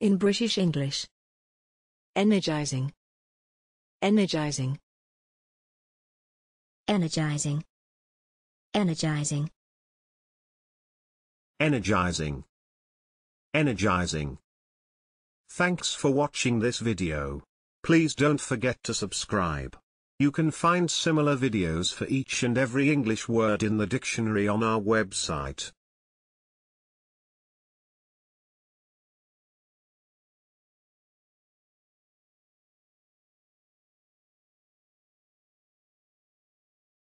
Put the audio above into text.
In British English. Energizing. Energizing. Energizing. Energizing. Energizing. Energizing. Thanks for watching this video. Please don't forget to subscribe. You can find similar videos for each and every English word in the dictionary on our website.